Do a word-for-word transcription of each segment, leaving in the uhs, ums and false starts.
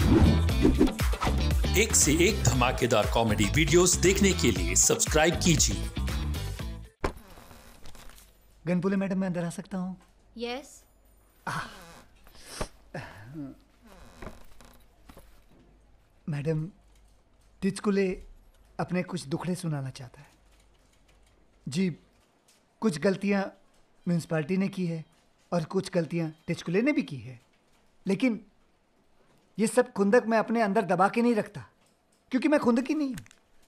एक से एक धमाकेदार कॉमेडी वीडियोस देखने के लिए सब्सक्राइब कीजिए। गनपुले मैडम, मैं अंदर आ सकता हूँ? यस। मैडम, टिचकुले अपने कुछ दुखड़े सुनाना चाहता है। जी, कुछ गलतियाँ म्यूनसिपालिटी ने की है और कुछ गलतियाँ टिचकुले ने भी की है, लेकिन ये सब खुंदक मैं अपने अंदर दबा के नहीं रखता, क्योंकि मैं खुंदक ही नहीं हूँ।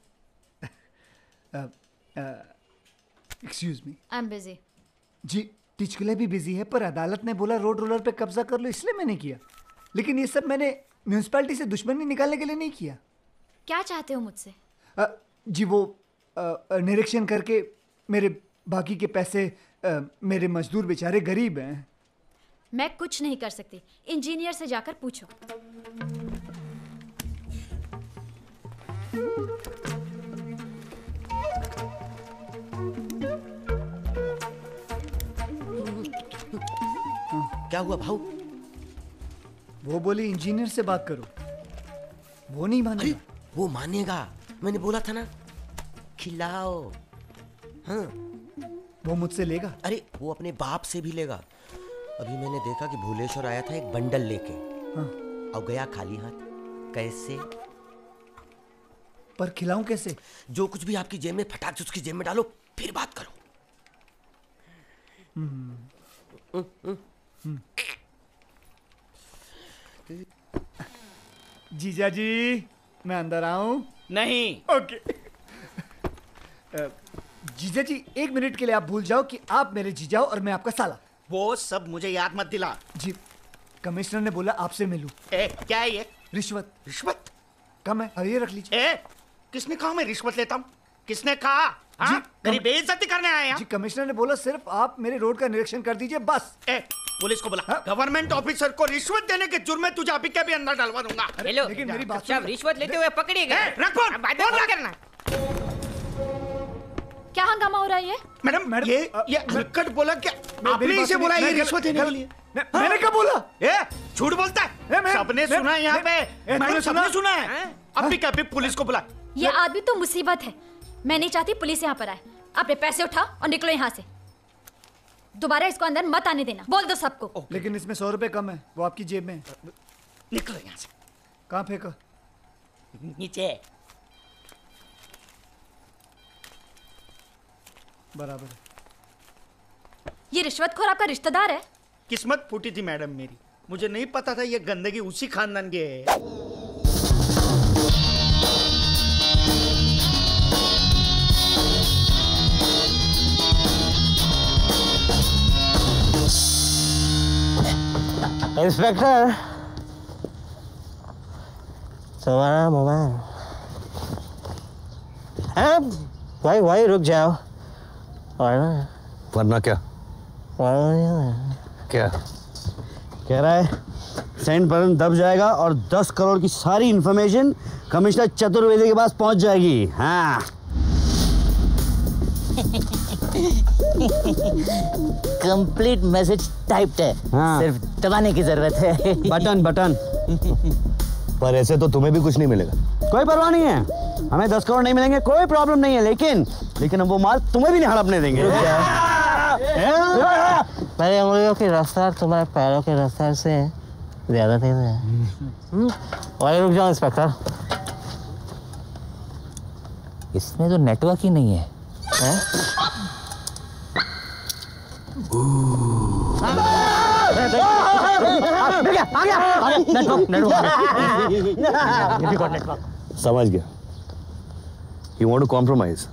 Excuse me, I am busy. जी, टिचकुले भी बिजी है, पर अदालत ने बोला रोड रोलर पे कब्जा कर लो, इसलिए मैंने किया। लेकिन ये सब मैंने म्यूनसिपालिटी से दुश्मनी निकालने के लिए नहीं किया। क्या चाहते हो मुझसे? आ, जी, वो आ, निरीक्षण करके मेरे बाकी के पैसे, आ, मेरे मजदूर बेचारे गरीब हैं। मैं कुछ नहीं कर सकती, इंजीनियर से जाकर पूछो। क्या हुआ भाऊ? वो बोली इंजीनियर से बात करो। वो नहीं मानेगा। वो मानेगा, मैंने बोला था ना, खिलाओ। हाँ, वो मुझसे लेगा। अरे वो अपने बाप से भी लेगा। अभी मैंने देखा कि भूलेश्वर आया था एक बंडल लेके। हाँ। और गया खाली हाथ। कैसे? पर खिलाऊं कैसे? जो कुछ भी आपकी जेब में, फटाक से उसकी जेब में डालो, फिर बात करो। हम्म। हम्म, हम्म। जीजा जी, मैं अंदर आऊं? नहीं। ओके। जीजा जी, एक मिनट के लिए आप भूल जाओ कि आप मेरे जीजा हो और मैं आपका साला। वो सब मुझे याद मत दिला। जी, कमिश्नर ने बोला आपसे मिलूं। ए, क्या है ये? रिश्वत। रिश्वत? कम है, अब ये रख लीजिए। ए, किसने कहा मैं रिश्वत लेता हूँ? किसने कहा? जी, मेरी बेइज्जती करने आया? जी, कमिश्नर ने बोला सिर्फ आप मेरे रोड का निरीक्षण कर दीजिए, बस। ए, पुलिस को बुला। गवर्नमेंट ऑफिसर को रिश्वत देने के जुर्म में तुझे अभी के भी अंदर डालवा दूंगा। हेलो, लेकिन मेरी बात सब रिश्वत लेते हुए पकड़े गए। रखो, बात नहीं करना। क्या हंगामा हो रहा है ये? मैडम, मैडम, ये ये हरकत बोला क्या? आपने इसे बोला ये रिश्वत देने के लिए? मैंने क्या बोला? ए, झूठ बोलता है। सबने सुना है यहाँ पे। मैडम, सबने सुना है। अभी क्या अभी पुलिस को बुला। ये आदमी तो मुसीबत है। मैं नहीं चाहती पुलिस यहाँ पर आए। अपने पैसे उठाओ और निकलो यहाँ से। दोबारा इसको अंदर मत आने देना, बोल दो सबको। लेकिन इसमें सौ रुपए कम है, वो आपकी जेब में है। निकलो यहाँ से। कहाँ फेंका? नीचे। बराबर है। ये रिश्वतखोर आपका रिश्तेदार है? किस्मत फूटी थी मैडम मेरी, मुझे नहीं पता था ये गंदगी उसी खानदान की है। इंस्पेक्टर, तुम्हारा मोबाइल। भाई भाई रुक जाओ। वरना क्या? क्या कह रहा है सेंड बटन दब जाएगा और दस करोड़ की सारी इंफॉर्मेशन कमिश्नर चतुर्वेदी के पास पहुंच जाएगी। हाँ। कंप्लीट मैसेज टाइप्ड है। हाँ। सिर्फ दबाने की जरूरत है। Button button. पर ऐसे तो तुम्हें भी कुछ नहीं मिलेगा। कोई परवाह नहीं है, हमें दस करोड़ नहीं मिलेंगे, कोई प्रॉब्लम नहीं है, लेकिन लेकिन हम वो माल तुम्हें भी नहीं हड़पने देंगे। मेरी उंगलियों की रफ्तार तुम्हारे पैरों की रफ्तार से ज्यादा तेज है। और रुक जाओ इंस्पेक्टर, इसमें तो नेटवर्क ही नहीं है, है? समझ गया। You want to compromise?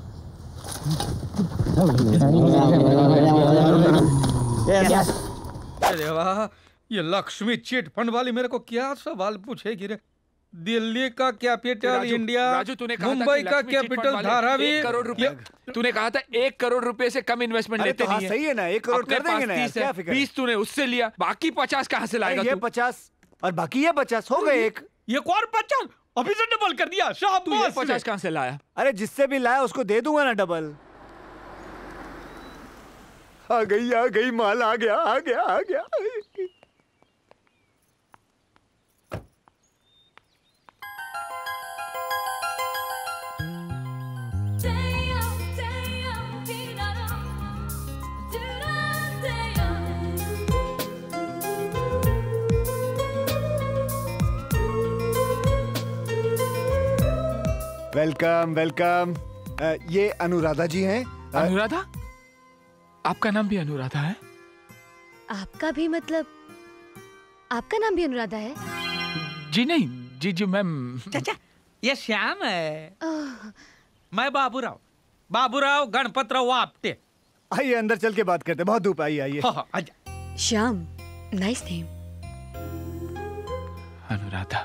Yes. अरे वाह, ये लक्ष्मी चिट फंड वाली मेरे को क्या सवाल पूछेगी रे। दिल्ली का कैपिटल इंडिया, मुंबई का कैपिटल धारावी। करोड़ रुपए तूने कहा था, एक करोड़ रुपए से कम इन्वेस्टमेंट लेते नहीं है। सही है ना, एक करोड़ कर देंगे ना यार, क्या फिक्र है? बीस तूने उससे लिया, बाकी पचास कहाँ से लाएगा ये तू? पचास और बाकी ये पचास हो गए एक। ये और पचास अभी से डबल कर दिया। शाबाश। तू ये पचास कहाँ से लाया? अरे जिससे भी लाया उसको दे दूंगा ना डबल। आ गई आ गई माल आ गया आ गया आ गया। Welcome welcome. ये अनुराधा जी हैं। अनुराधा? आपका नाम भी अनुराधा है? आपका भी मतलब आपका नाम भी अनुराधा है? जी नहीं, जी जी मैम। चाचा, ये श्याम है। मैं बाबूराव, बाबूराव गणपतराव आपटे। आइए अंदर चल के बात करते हैं, बहुत धूप आई। आइए। हाँ, आजा। Shyam, nice name. Anuradha.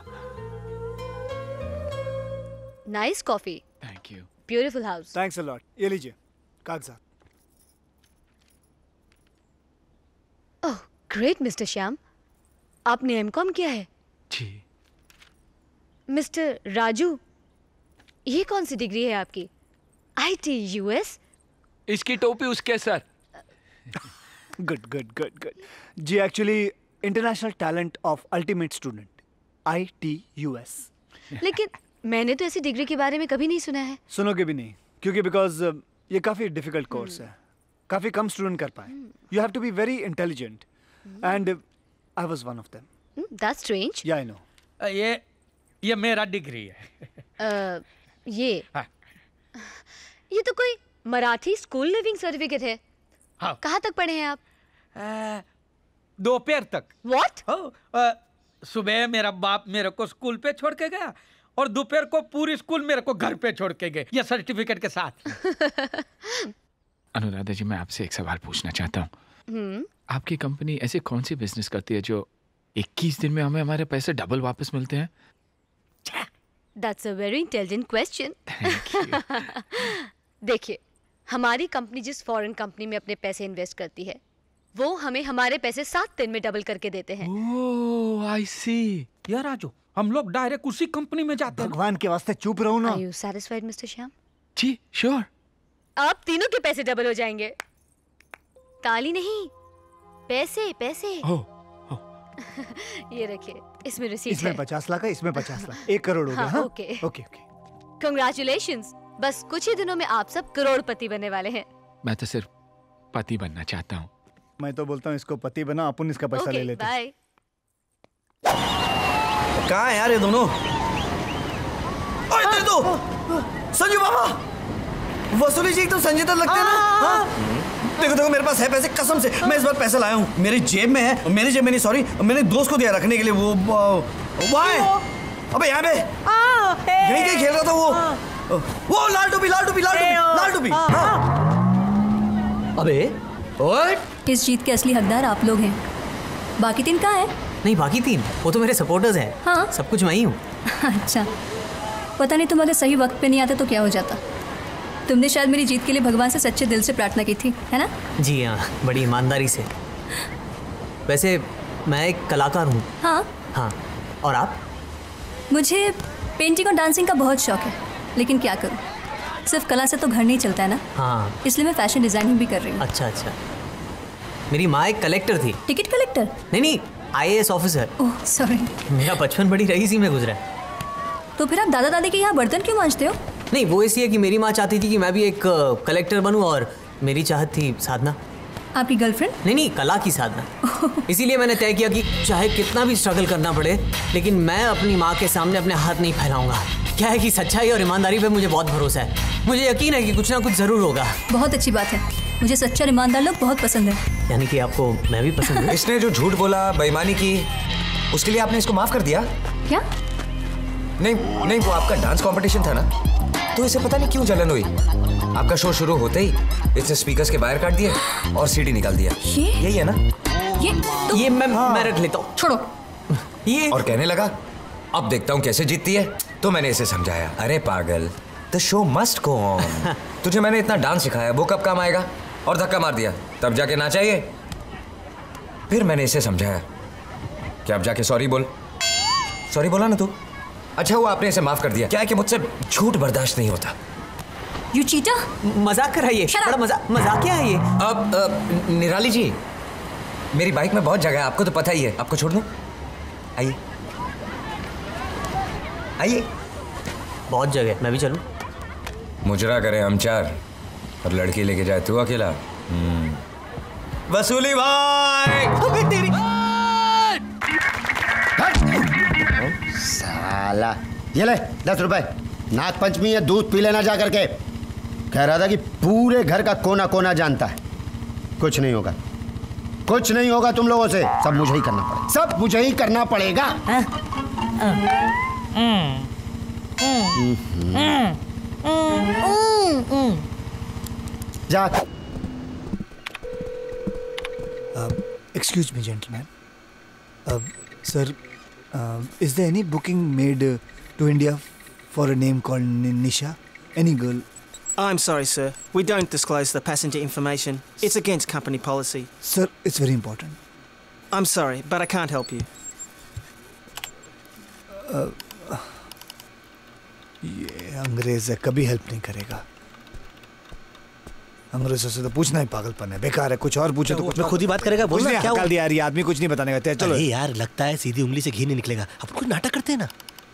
Nice coffee. Thank you. Beautiful house. Thanks a lot. ये लीजिए कागजात। ओह ग्रेट मिस्टर श्याम, आपने एमकॉम किया है? जी। मिस्टर राजू, ये कौन सी डिग्री है आपकी? IT US? इसकी टोपी उसके sir. Good good good good जी। Actually international talent of ultimate student, IT US. लेकिन मैंने तो ऐसी डिग्री के बारे में कभी नहीं सुना है। सुनोगे भी नहीं, क्योंकि बिकॉज uh, ये काफी डिफिकल्ट कोर्स है, काफी कम स्टूडेंट कर पाए। You have to be very intelligent and I was one of them. That's strange. Yeah I no. ये ये मेरा डिग्री है। uh, ये हाँ। ये तो कोई मराठी स्कूल लिविंग सर्टिफिकेट है। हाँ। कहाँ तक पढ़े हैं आप? दोपहर तक। व्हाट? सुबह मेरा बाप मेरे को स्कूल पे छोड़ के गया और दोपहर को पूरी स्कूल मेरे को घर पे छोड़ के गए, ये सर्टिफिकेट के साथ। अनुराधा जी, मैं आपसे एक सवाल पूछना चाहता हूँ। हम्म। आपकी कंपनी ऐसे कौन सी बिजनेस करती है जो इक्कीस दिन में हमें हमारे पैसे डबल वापस मिलते हैं? That's a very intelligent question. देखिए, हमारी कंपनी जिस फॉरेन कंपनी में अपने पैसे इन्वेस्ट करती है, वो हमें हमारे पैसे सात दिन में डबल करके देते हैं। ओह, I see. यार राजू, हम लोग डायरेक्ट उसी कंपनी में जाते हैं। भगवान के वास्ते चुप रहो ना। Are you satisfied, mister Shyam? जी, श्योर। आप तीनों के पैसे डबल हो जाएंगे। ताली नहीं, पैसे पैसे। oh. ये रखिए, इसमें रिसीट है। इसमें पचास लाख है, इसमें पचास लाख, एक करोड़ हो गया। हाँ, ओके ओके ओके। Congratulations, बस कुछ ही दिनों में आप सब करोड़पति बनने वाले हैं। मैं तो सिर्फ पति बनना चाहता हूँ। मैं तो बोलता हूँ इसको पति बना, अपन इसका पैसा ले लेते हैं। कहाँ है यार ये दोनों? ओए तो संजू बाबा, वसूली जी एकदम संजय दत्त लगते हैं ना? हाँ? देखो देखो मेरे पास है पैसे, कसम से मैं इस बार पैसा लाया हूँ। मेरी जेब में है, मेरी जेब में नहीं, सॉरी, मैंने दोस्त को दिया रखने के लिए। वो वहाँ है। अबे यहाँ पे यहीं कहीं खेल रहा था वो। वो लाल टोपी लाल टोपी लाल टोपी लाल टोपी। अबे ओए, इस जीत के असली हकदार आप लोग हैं। बाकी तीन कहाँ हैं? नहीं, बाकी तीन वो तो मेरे सपोर्टर्स हैं। हाँ, सब कुछ मैं ही हूँ। अच्छा, पता नहीं तुम अगर सही वक्त पे नहीं आते तो क्या हो जाता। तुमने शायद मेरी जीत के लिए भगवान से सच्चे दिल से प्रार्थना की थी, है ना? जी हाँ, बड़ी ईमानदारी से। वैसे मैं एक कलाकार हूँ। हाँ हाँ। और आप? मुझे पेंटिंग और डांसिंग का बहुत शौक है, लेकिन क्या करूँ, सिर्फ कला से तो घर नहीं चलता है ना। हाँ, इसलिए मैं फैशन डिजाइनिंग भी कर रही हूँ। अच्छा अच्छा। मेरी माँ एक कलेक्टर थी। Ticket collector? नहीं नहीं, I A S officer. Oh sorry. मेरा बचपन बड़ी रईसी में गुजरा है। तो फिर आप दादा दादी के यहाँ बर्तन क्यों मांजते हो? नहीं, वो इसलिए कि मेरी माँ चाहती थी कि मैं भी एक कलेक्टर बनूं और मेरी चाहत थी साधना। आपकी गर्लफ्रेंड? नहीं नहीं, कला की साधना। इसीलिए मैंने तय किया कि चाहे कितना भी स्ट्रगल करना पड़े, लेकिन मैं अपनी माँ के सामने अपने हाथ नहीं फैलाऊंगा। क्या है कि सच्चाई और ईमानदारी पे मुझे बहुत भरोसा है। मुझे यकीन है कि कुछ ना कुछ जरूर होगा। बहुत अच्छी बात है, मुझे सच्चा और ईमानदार लोग बहुत पसंद है। यानी कि आपको मैं भी पसंद हूँ? इसने जो झूठ बोला, बेईमानी की, उसके लिए आपने इसको माफ कर दिया? क्या? नहीं नहीं, वो आपका डांस कंपटीशन था ना, तो इसे पता नहीं क्यों जलन हुई। आपका शो शुरू होते ही इसने स्पीकर्स के बाहर काट दिए और सीडी निकाल दिया। ये? यही है ना? ये तो... ये मैं हाँ। मैं रख लेता हूँ, छोड़ो ये। और कहने लगा अब देखता हूँ कैसे जीतती है। तो मैंने इसे समझाया, अरे पागल, the show must go on. तुझे मैंने इतना डांस सिखाया, वो कब काम आएगा? और धक्का मार दिया तब जाके ना चाहिए। फिर मैंने इसे समझाया कि अब जाके सॉरी बोल। सॉरी बोला ना तू? अच्छा हुआ आपने इसे माफ कर दिया। क्या है कि मुझसे झूठ बर्दाश्त नहीं होता। You cheater. मजाक कर रहा है, बड़ा मजाक मजाक क्या है ये? अब, अब निराली जी, मेरी बाइक में बहुत जगह है, आपको तो पता ही है। आपको छोड़ दूं? आइए आइए। बहुत जगह, मैं भी चलूं? मुजरा करे हम चार और लड़की लेके जाए तू अकेला। वसूली भाई। अबे तेरी साला, ये ले दस रुपए, नाग पंचमी है, दूध पी लेना जा करके। कह रहा था कि पूरे घर का कोना कोना जानता है। कुछ नहीं होगा, कुछ नहीं होगा तुम लोगों से। सब मुझे ही करना पड़ेगा, सब मुझे ही करना पड़ेगा। जा। Excuse me, gentlemen. Uh, sir, uh, is there any booking made uh, to India for a name called Nisha? Any girl? I'm sorry, sir. We don't disclose the passenger information. It's against company policy. Sir, it's very important. I'm sorry, but I can't help you. Uh, ये अंग्रेज है, कभी help नहीं करेगा। अंग्रेजों से तो पूछना ही पागलपन है, बेकार है। कुछ और पूछो तो कुछ खुद ही बात करेगा। बोलना क्या हुआ? यार ये आदमी कुछ नहीं बताने का। चलो यार, लगता है सीधी उंगली से घी नहीं निकलेगा। अब कुछ नाटक करते हैं ना।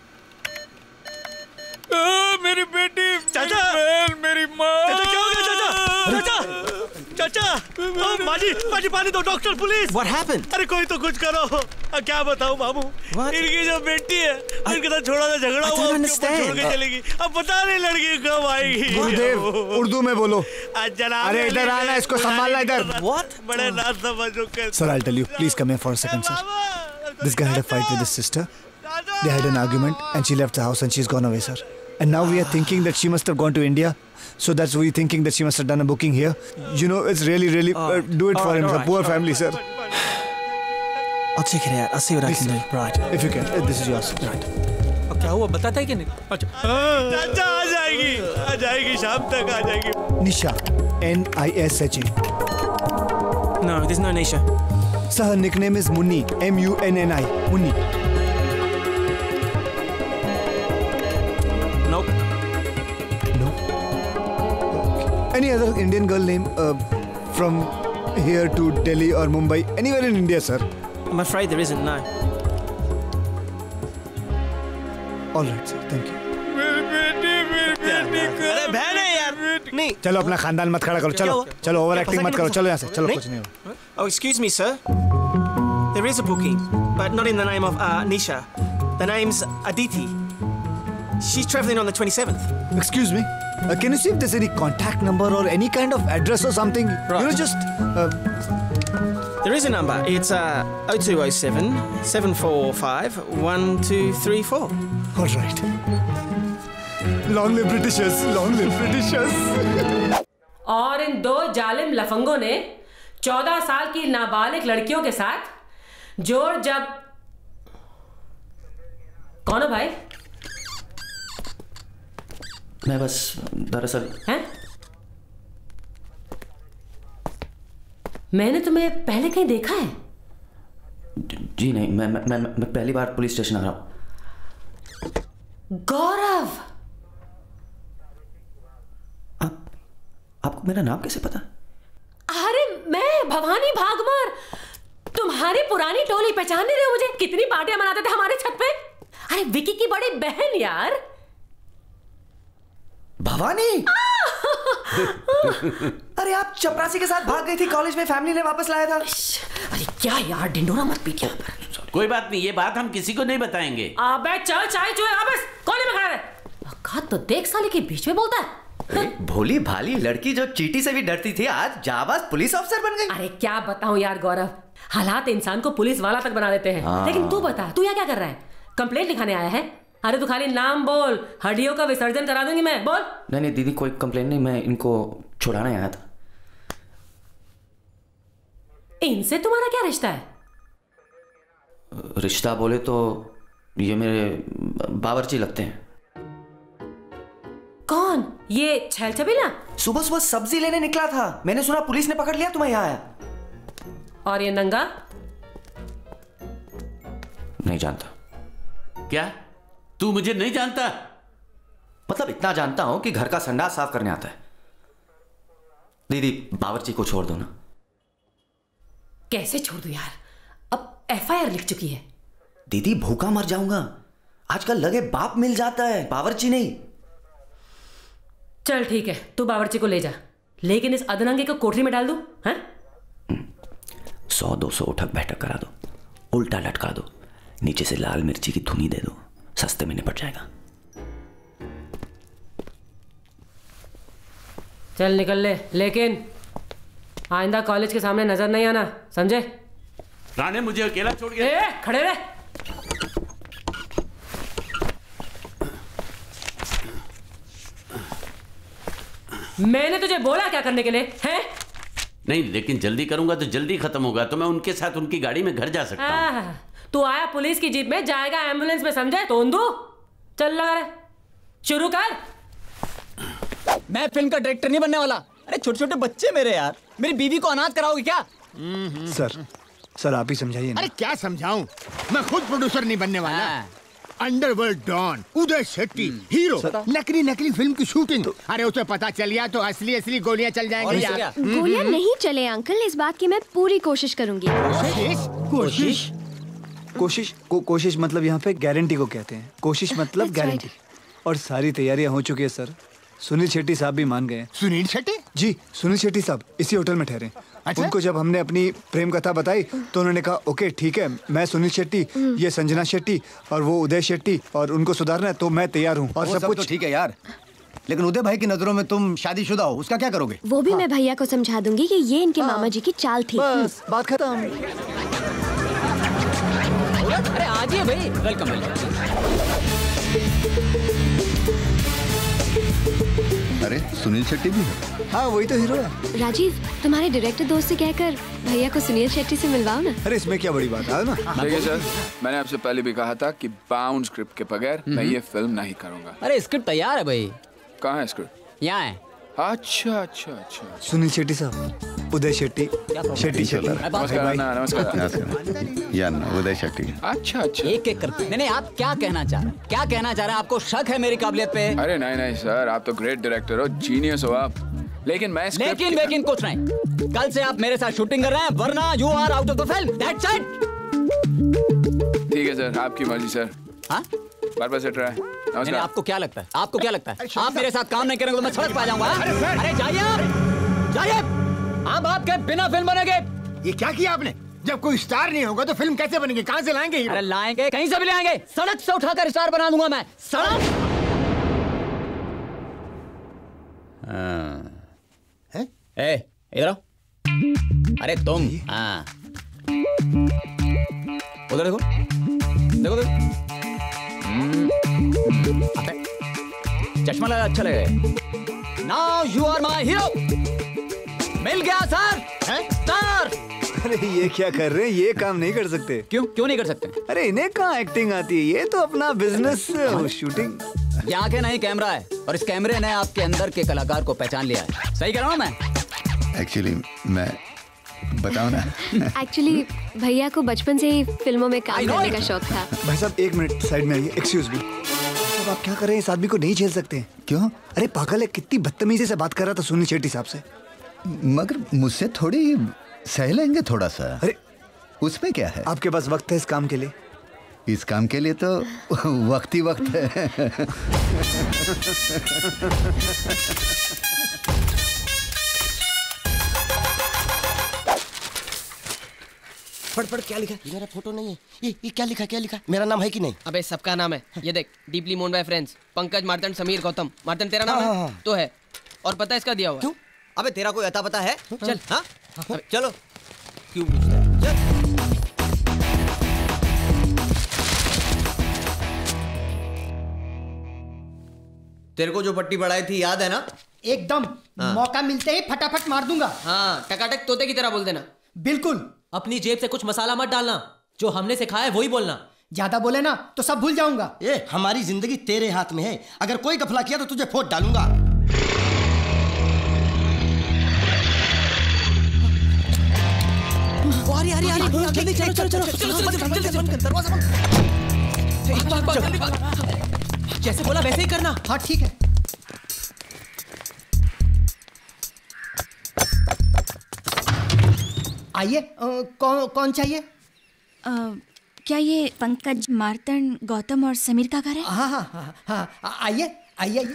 आ, मेरी बेटी, चाचा, मेरी, मेरी माँ। चाचा क्या हो गया चाचा? चाचा, चाचा, ओ माजी, माजी पानी दो, डॉक्टर, पुलिस। What happened? अरे कोई तो कुछ करो। अब क्या बताऊं मामू? इनकी जो बेटी है, इनके साथ थोड़ा सा झगड़ा हुआ, छोड़ के चलेगी। अब पता नहीं लड़की कब आएगी। गुरुदेव, उर्दू में बोलो। अरे इधर आना, इसको संभालना इधर। What? बड़े ना समझो कैसे। Sir, I'll tell you. Please come here for a second, sir. This guy had a fight with his sister. They had an argument, and she left the house, and she's gone away, sir. And now we are thinking that she must have gone to India. So that's we thinking that she must have done a booking here. You know, it's really, really uh, do it for him. It's a poor family, sir. I'll check it out. I'll see what I can do. Right. If you can. This is yours. Right. अब क्या हुआ बताता है कि नहीं? अच्छा। चाचा आ जाएगी, आ जाएगी, शाम तक आ जाएगी। Nisha, N I S H A. No, there's no Nisha. So her nickname is Munni, M U N N I, Munni. Nope. No. Okay. Any other Indian girl name uh, from here to Delhi or Mumbai, anywhere in India, sir? I'm afraid there isn't. No. All right, sir. Thank you. मेरी बेटी, मेरी बेटी। अरे बहन है यार। नहीं। चलो अपना खानदान मत खड़ा करो। चलो, चलो ओवर एक्टिंग मत करो। चलो यहाँ से। चलो कुछ नहीं होगा। Oh, excuse me, sir. There is a booking, but not in the name of uh, Nisha. The name's Aditi. She's traveling on the twenty-seventh. Excuse me. Uh, can you see if there's any contact number or any kind of address or something? Right. You know, just. Uh, There is a number. It's uh, oh two oh seven, seven four five, one two three four. All right. Long live Britishers. Long live Britishers. और इन दो जालिम लफंगों ने चौदह साल की नाबालिग लड़कियों के साथ जोर जब। कौन हो भाई? मैं बस दरअसल। हैं? मैंने तुम्हें पहले कहीं देखा है? जी नहीं, मैं मैं मैं, मैं पहली बार पुलिस स्टेशन आ रहा हूँ। गौरव, आप आपको मेरा नाम कैसे पता? अरे मैं भवानी भागमर, तुम्हारी पुरानी टोली पहचान नहीं रहे हो मुझे? कितनी पार्टियां मनाते थे हमारे छत पे। अरे विकी की बड़ी बहन यार। भवानी। अरे आप चपरासी के साथ भाग गई थी कॉलेज में, फैमिली ने वापस लाया था। अरे क्या यार, डिंडोरा मत पीट यहाँ पर। कोई बात नहीं, ये बात हम किसी को नहीं बताएंगे। अबे चल चाय जो है वापस कोने में खड़ा रहे। औकात तो देख साले के बीच में बोलता है। भोली भाली लड़की जो चींटी से भी डरती थी आज जाबाज पुलिस ऑफिसर बन गई। अरे क्या बताऊं यार गौरव, हालात इंसान को पुलिस वाला तक बना देते हैं। लेकिन तू बता, तू यहाँ क्या कर रहा है? कंप्लेंट लिखाने आया है? अरे तू खाली नाम बोल, हड्डियों का विसर्जन करा दूंगी मैं। बोल। नहीं नहीं दीदी, कोई कंप्लेंट नहीं, मैं इनको छुड़ाने आया था। इनसे तुम्हारा क्या रिश्ता है? रिश्ता बोले तो ये मेरे बावर्ची लगते हैं। कौन? ये छैल छबीला? सुबह सुबह सब्जी लेने निकला था, मैंने सुना पुलिस ने पकड़ लिया, तुम्हें यहाँ आया। और ये नंगा? नहीं जानता। क्या तू मुझे नहीं जानता? मतलब इतना जानता हूं कि घर का संडास साफ करने आता है। दीदी बावर्ची को छोड़ दो ना। कैसे छोड़ दूं यार, अब एफ आई आर लिख चुकी है। दीदी भूखा मर जाऊंगा, आजकल लगे बाप मिल जाता है, बावर्ची नहीं। चल ठीक है, तू बावर्ची को ले जा, लेकिन इस अदरंगे को कोठरी में डाल दूं? हैं? सौ दो सौ उठक बैठक करा दो, उल्टा लटका दो, नीचे से लाल मिर्ची की धुनी दे दो, सस्ते में निपट जाएगा। चल निकल ले, लेकिन आइंदा कॉलेज के सामने नजर नहीं आना, समझे? राणे मुझे अकेला छोड़ के। ए, खड़े रहे। मैंने तुझे बोला क्या करने के लिए है? नहीं, लेकिन जल्दी करूंगा तो जल्दी खत्म होगा, तो मैं उनके साथ उनकी गाड़ी में घर जा सकता हूँ। तू आया पुलिस की जीप में, जाएगा एम्बुलेंस में, समझे? तोंदू चल लगा रे, शुरू कर। मैं फिल्म का डायरेक्टर नहीं बनने वाला। अरे छोटे छोटे बच्चे मेरे यार, मेरी बीवी को अनाथ कराओगे क्या? सर सर आप ही समझाइए ना। अरे क्या समझाऊं, मैं खुद प्रोड्यूसर नहीं बनने वाला। Underworld don Uday Shetty hero, नकली नकली फिल्म की शूटिंग। अरे उसे पता चल गया तो असली असली गोलियां चल जाएंगी यार। गोलियां नहीं चले अंकल, इस बात की मैं पूरी कोशिश करूंगी। कोशिश कोशिश को कोशिश मतलब यहाँ पे गारंटी को कहते हैं। कोशिश मतलब गारंटी। और सारी तैयारियां हो चुकी है सर। सुनील शेट्टी साहब भी मान गए। सुनील शेट्टी? जी सुनील शेट्टी साहब इसी होटल में ठहरे। अच्छा? उनको जब हमने अपनी प्रेम कथा बताई तो उन्होंने कहा ओके ठीक है, मैं सुनील शेट्टी, ये संजना शेट्टी और वो उदय शेट्टी, और उनको सुधारना है तो मैं तैयार हूँ। और सब, सब कुछ तो ठीक है यार, लेकिन उदय भाई की नजरों में तुम शादीशुदा हो, उसका क्या करोगे? वो भी हाँ। मैं भैया को समझा दूंगी कि ये इनके मामा जी की चाल थी। बस बात खत्म। अरे आज ही भाई, वेलकम वेलकम। अरे सुनील शेट्टी भी है? हाँ वही तो हीरो है। राजीव तुम्हारे डायरेक्टर दोस्त से कहकर भैया को सुनील शेट्टी से मिलवाओ ना। अरे इसमें क्या बड़ी बात है ना। देखिए सर, मैंने आपसे पहले भी कहा था कि बाउंड स्क्रिप्ट के बगैर मैं ये फिल्म नहीं करूंगा। अरे स्क्रिप्ट तैयार है भाई। कहाँ है स्क्रिप्ट? यहाँ है। अच्छा अच्छा अच्छा। सुनील शेट्टी साहब, उदय शेट्टी, शेट्टी शेट्टी। नमस्कार नमस्कार। यार उदय शेट्टी। अच्छा अच्छा। एक एक करके। नहीं नहीं, आप क्या कहना चाह रहे हैं? क्या कहना चाह रहे हैं? आपको शक है मेरी काबिलियत पे? अरे नहीं नहीं सर, आप तो ग्रेट डायरेक्टर हो, जीनियस हो आप। लेकिन मैं लेकिन लेकिन कुछ नहीं। कल से आप मेरे साथ शूटिंग कर रहे हैं, वरना you are out of the film. That's it. ठीक है सर, आपकी मर्जी सर। हाँ बार बार सेट रहा है। नमस्कार। आपको क्या लगता है? आपको क्या लगता है? आप मेरे साथ काम नहीं करेंगे तो मैं सड़क पे आ जाऊंगा। अरे जाइए जाइए, आप आपके बिना फिल्म बनेंगे। ये क्या किया आपने? जब कोई स्टार नहीं होगा तो फिल्म कैसे बनेगी? कहाँ से लाएंगे? अरे लाएंगे, कहीं से भी लाएंगे। सड़क से उठाकर स्टार बना दूंगा मैं। सड़क। ए इधर आओ। अरे तुम, हाँ उधर देखो देखो देखो। चश्मा लगा, अच्छा लगे। Now you are my hero. मिल गया सर, स्टार। अरे ये क्या कर रहे हैं? ये काम नहीं कर सकते। क्यों क्यों नहीं कर सकते? अरे इन्हें कहाँ एक्टिंग आती है? ये तो अपना बिजनेस शूटिंग। ये आंखें नहीं कैमरा है, और इस कैमरे ने आपके अंदर के कलाकार को पहचान लिया है। सही कह रहा हूँ मैं? एक्चुअली मैं बताऊँ ना, एक्चुअली भैया को बचपन से ही फिल्मों में काम करने का शौक था। भाई साहब एक मिनट साइड में आइए। Excuse me. अब आप क्या कर रहे हैं? इस आदमी को नहीं झेल सकते। क्यों? अरे पागल है, कितनी बदतमीजी से बात कर रहा था सुनील शेट्टी साहब से। मगर मुझसे थोड़ी सह लेंगे थोड़ा सा। अरे उसमें क्या है? आपके पास वक्त है इस काम के लिए? इस काम के लिए तो वक्त ही वक्त है। पढ़ पढ़ क्या लिखा है? ये मेरा फोटो नहीं है। ये ये क्या लिखा क्या लिखा? मेरा नाम है कि नहीं? अबे सबका नाम है। ये देख, डीपली मोन बाय फ्रेंड्स, पंकज, मार्तंड, समीर, गौतम। मार्तंड तेरा नाम है? तो है। और पता है इसका दिया हुआ? क्यों? अबे तेरा कोई अता पता है? चल। हाँ चलो। क्यों पूछता है? चल। तेरे को जो पट्टी पढ़ाई थी याद है ना? एकदम। हाँ। मौका मिलते ही फटाफट मार दूंगा। हाँ, टकाटक तोते की तरह बोल देना। बिल्कुल। अपनी जेब से कुछ मसाला मत डालना, जो हमने सिखाया है वही बोलना। ज्यादा बोले ना तो सब भूल जाऊंगा। ए, हमारी जिंदगी तेरे हाथ में है। अगर कोई गफला किया तो तुझे फोड़ डालूंगा। अरे अरे अरे जल्दी चलो चलो चलो चलो, दरवाजा बंद। जैसे बोला वैसे ही करना। हाँ ठीक है। आइए, कौन कौन चाहिए? आ, क्या ये पंकज, मार्तंड, गौतम और समीर का घर है? हाँ हाँ हाँ हाँ, आइए आइए आइए।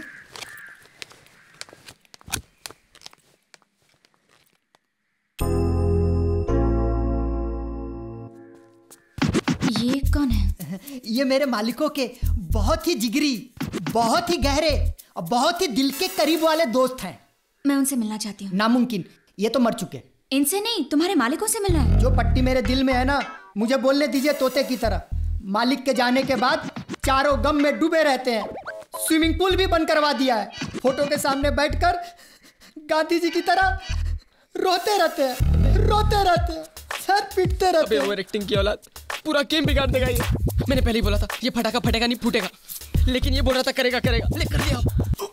ये कौन है? ये मेरे मालिकों के बहुत ही जिगरी, बहुत ही गहरे और बहुत ही दिल के करीब वाले दोस्त हैं। मैं उनसे मिलना चाहती हूँ। नामुमकिन, ये तो मर चुके। इनसे नहीं, तुम्हारे मालिकों से मिलना है। जो पट्टी मेरे दिल में है ना, मुझे बोलने दीजिए तोते की तरह। मालिक के जाने के बाद चारों गम में डूबे रहते हैं। स्विमिंग पूल भी बंद करवा दिया है। फोटो के सामने बैठकर गांधी जी की तरह रोते रहते हैं, रोते रहते हैं, सर पीटते रहते हैं। ओवर एक्टिंग की औलाद, पूरा गेम बिगाड़ देगा ये। मैंने पहले ही बोला था ये फटाका फटेगा नहीं फूटेगा, लेकिन ये बोल रहा था करेगा करेगा, ले कर दिया।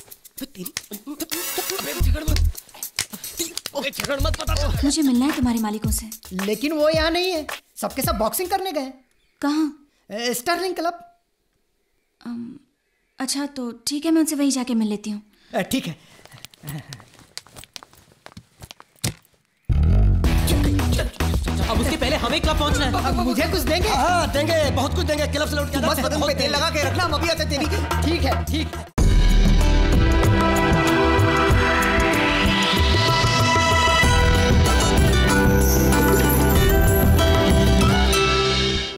झगड़ मत, झगड़ मत, पता। मुझे मिलना है तुम्हारे मालिकों से। लेकिन वो यहाँ नहीं है, सबके सब बॉक्सिंग करने गए। कहाँ? Sterling club. अच्छा तो ठीक है, मैं उनसे वहीं जाके मिल लेती हूँ। ठीक है। अब उसके पहले हमें क्लब पहुंचना है। अब मुझे कुछ देंगे? हाँ देंगे, बहुत कुछ देंगे। क्लब से लौट के बस बदन पे तेल लगा के रखना, हम अभी आते तेरी। ठीक है, ठीक है।